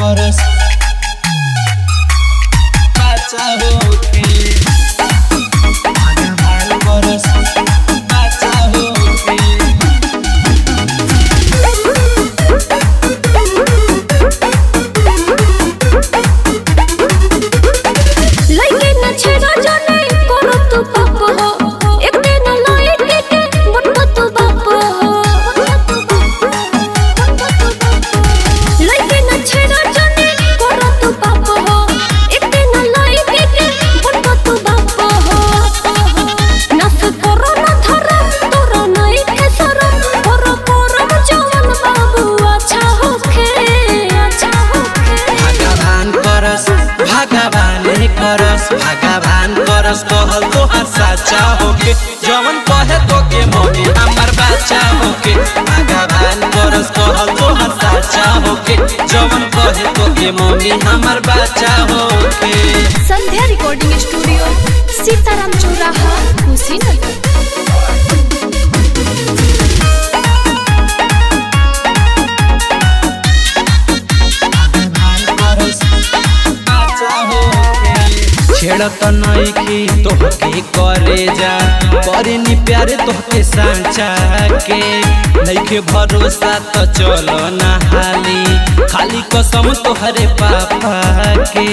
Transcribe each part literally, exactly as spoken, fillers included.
करस बाचा होके भगवान करस बाचा होके लइके न छेड़ा जाने करो तू पाप हो एक दिन लइके के बनबो तू बाप हो लइके न छेड़ा जाने करो तू पाप हो एक दिन लइके के बनबो तू बाप हो नस करो न धरा तोरा नहीं के सरा करो करम जवन बाबू अच्छा होखे अच्छा होखे भगवान करस भगवान करस भगवान करस कहल तोहार साचा होके जवन कहे तो के मोनी हमर बाचा होके भगवान करस कहल तोहार साचा होके जवन कहे तो के मोनी हमर बाचा होके। संध्या रिकॉर्डिंग स्टूडियो सीताराम चौराहा कुशीनगर। छेड़त नइखी तोहके करे जा करे नी प्यारे तोहके सांचा के नइखे भरोसा तो चलो ना हाली खाली कसम तोहरे पापा के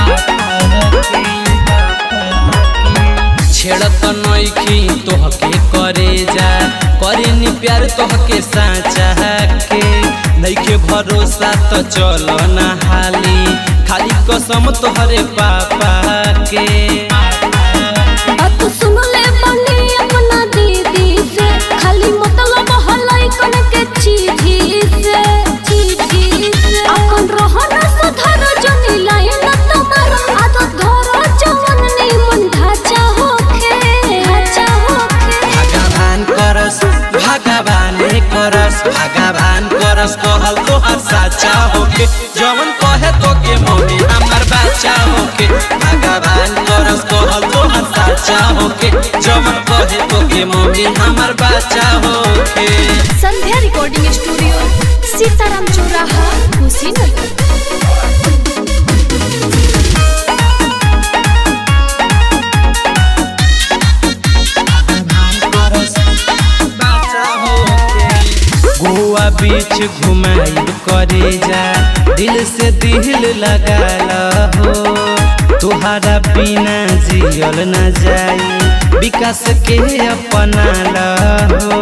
छेड़त नइखी तोहके करे जा करे नी प्यारे तोहके सांचा के नइखे भरोसा तो चलो ना हाली खाली कसम तोहरे पापा के बात सुन ले बनी अपना दीदी से खाली मतलब हलाई कन के चीजी से चीजी से अपन रहन सुधर जनी लाइन तमर आदत घर जवन नहीं मन ढाचा होखे ढाचा होखे भगवान करस भगवान करस भगवान करस कहल तोहर साचा होके जवन कहे तो के मोनी हमर बाचा होके भगवान करस कहल तोहर साचा होके जवन कहे तो के मोनी हमर बाचा होके। संध्या रिकॉर्डिंग स्टूडियो सीताराम चौराहा कुशीनगर। गोवा बीच घुमाई करे जा दिल से दिल लगा हो तुहारा बिना जियल न जाई विकास के अपना हो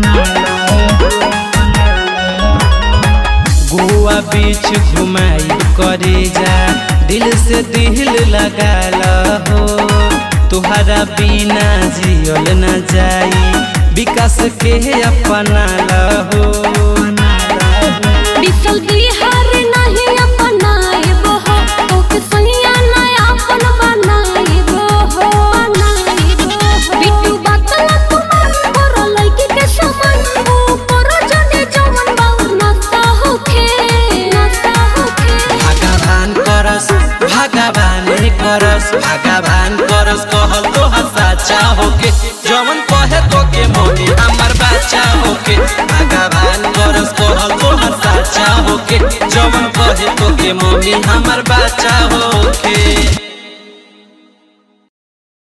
गोवा बीच घुमाई करे जा दिल से दिल लगा हो तुहारा बिना जियल न जाई विकास के अपना हो बिसल बिहार नहीं अपनाएबो हो ओके सैया नया अपन बनाएबो हो बनाएबो हो बिट्टू बातला तुमान करो लइके के समान ओ करो जने जवन बाउर नसा होखे नसा होखे भगवान करस भगवान करस भगवान करस कहल तोहर साचा होके जवन कहे तो के मोनी हमर बाचा होके भगवान करस कहल तोहर साचा होके जवन कहे तो के मोनी हमर बाचा होके।